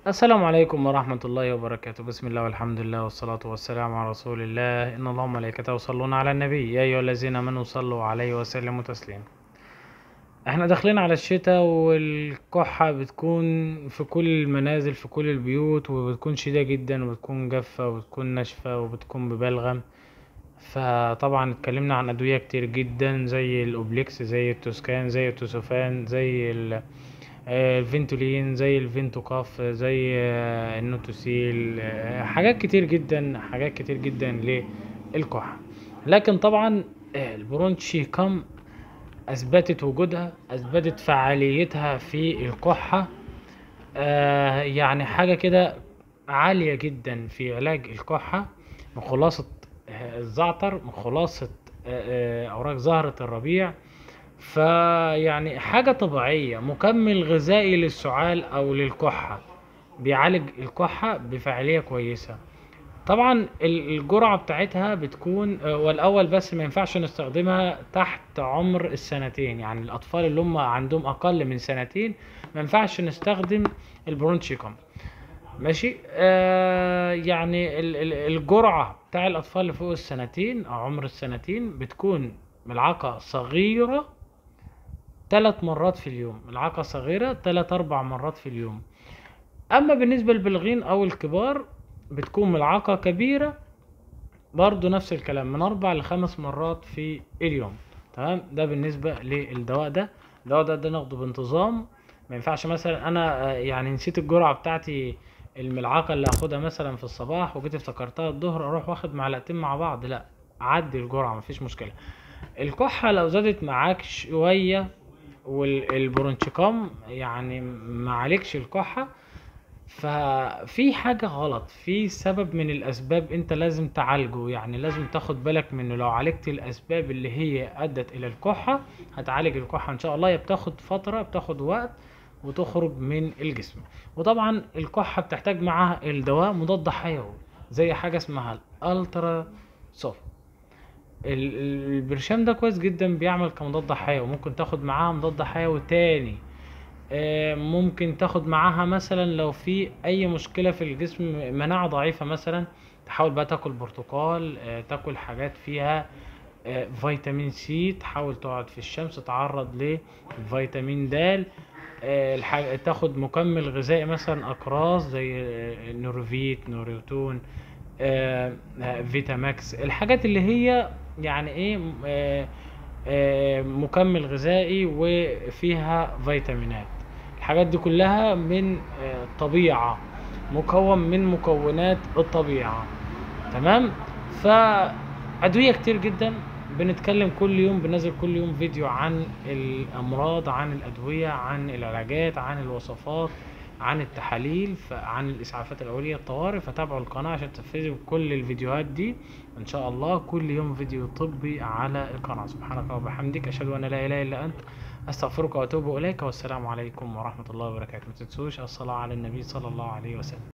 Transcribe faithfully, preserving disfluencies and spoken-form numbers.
السلام عليكم ورحمة الله وبركاته. بسم الله والحمد لله والصلاة والسلام على رسول الله. إن الله وملائكته يصلون على النبي يا أيها الذين آمنوا صلوا عليه وسلموا تسليما. احنا داخلين على الشتاء والكحة بتكون في كل المنازل في كل البيوت، وبتكون شديدة جدا وبتكون جافة وبتكون ناشفة وبتكون ببلغم. فطبعا اتكلمنا عن أدوية كتير جدا زي الأوبليكس، زي التوسكان، زي التوسوفان، زي ال آه، الفينتولين، زي الفينتوكاف، زي آه، النوتوسيل، آه، حاجات كتير جدا حاجات كتير جدا للكحة. لكن طبعا آه، البرونشي كم اثبتت وجودها، اثبتت فعاليتها في الكحة. آه، يعني حاجة كده عالية جدا في علاج الكحة، من خلاصة آه، الزعتر، من خلاصة آه، آه، أوراق زهرة الربيع. فيعني حاجة طبيعية، مكمل غذائي للسعال أو للكحة، بيعالج الكحة بفاعلية كويسة. طبعا ال- الجرعة بتاعتها بتكون آه، والأول بس ما ينفعش نستخدمها تحت عمر السنتين، يعني الأطفال اللي هم عندهم أقل من سنتين ما ينفعش نستخدم البرونشيكوم. ماشي. آه يعني ال- ال- الجرعة بتاع الأطفال اللي فوق السنتين أو عمر السنتين بتكون ملعقة صغيرة ثلاث مرات في اليوم، ملعقة صغيرة ثلاث أربع مرات في اليوم. أما بالنسبة للبالغين أو الكبار بتكون ملعقة كبيرة، برضو نفس الكلام، من أربع لخمس مرات في اليوم. تمام. ده بالنسبة للدواء ده. الدواء ده, ده ناخده بانتظام. ما ينفعش مثلا أنا آه، يعني نسيت الجرعة بتاعتي، الملعقة اللي هاخدها مثلا في الصباح وجيت افتكرتها الظهر اروح واخد معلقتين مع بعض، لا، عدي الجرعة مفيش مشكلة. الكحة لو زادت معاك شوية والبرونشيكام يعني معالجش الكحة، ففي حاجة غلط، في سبب من الأسباب أنت لازم تعالجه، يعني لازم تاخد بالك منه. لو عالجت الأسباب اللي هي أدت إلى الكحة هتعالج الكحة إن شاء الله. هي بتاخد فترة، بتاخد وقت وتخرج من الجسم. وطبعا الكحة بتحتاج معاها الدواء مضاد حيوي، زي حاجة اسمها الألترا سوفت. ال- ال- البرشام ده كويس جدا، بيعمل كمضاد حيوي. ممكن تاخد معاها مضاد حيوي تاني. آه، ممكن تاخد معاها مثلا لو في اي مشكلة في الجسم، مناعة ضعيفة مثلا، تحاول بقى تاكل برتقال، آه، تاكل حاجات فيها آه، فيتامين سي، تحاول تقعد في الشمس، تتعرض لفيتامين د. آه، الح- تاخد مكمل غذائي مثلا اقراص زي آه، نورفيت، نوريوتون، آه، آه، فيتاماكس، الحاجات اللي هي يعني ايه، آه، آه، مكمل غذائي وفيها فيتامينات. الحاجات دي كلها من آه، الطبيعة، مكون من مكونات الطبيعة. تمام. فأدوية كتير جدا، بنتكلم كل يوم، بننزل كل يوم فيديو عن الأمراض، عن الأدوية، عن العلاجات، عن الوصفات، عن التحاليل، ف- عن الإسعافات الأولية، الطوارئ. فتابعوا القناة عشان تنفذوا كل الفيديوهات دي إن شاء الله. كل يوم فيديو طبي على القناة. سبحانك وبحمدك، أشهد أن لا إله إلا أنت، أستغفرك وأتوب إليك. والسلام عليكم ورحمة الله وبركاته. ما تنسوش الصلاة على النبي صلى الله عليه وسلم.